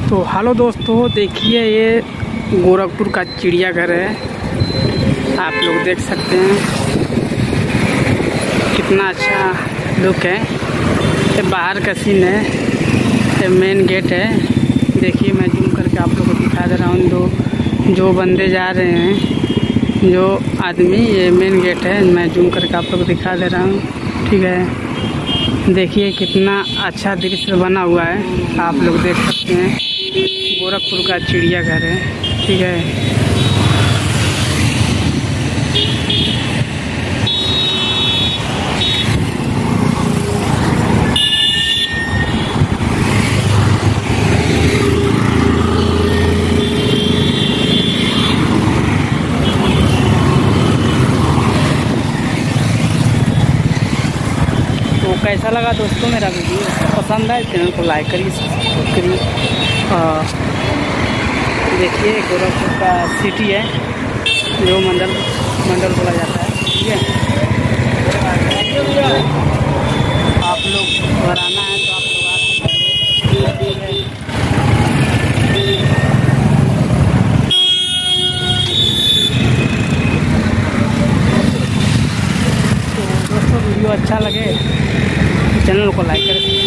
तो हेलो दोस्तों, देखिए ये गोरखपुर का चिड़ियाघर है। आप लोग देख सकते हैं कितना अच्छा लुक है। ये बाहर का सीन है, ये मेन गेट है। देखिए मैं जूम करके आप लोगों को दिखा दे रहा हूँ। जो बंदे जा रहे हैं, जो आदमी, ये मेन गेट है। मैं जूम करके आप लोगों को दिखा दे रहा हूँ, ठीक है। देखिए कितना अच्छा दृश्य बना हुआ है, आप लोग देख सकते हैं। गोरखपुर का चिड़ियाघर है, ठीक है। तो कैसा लगा दोस्तों मेरा वीडियो? पसंद आए चैनल को लाइक करिए, सब्सक्राइब करिए। देखिए गोरखपुर का सिटी है, जो मंडल बोला जाता है, ठीक है। आप लोग घर आना है तो आप लोग आ सकते हैं। तो दोस्तों वीडियो अच्छा लगे तो चैनल को लाइक करें।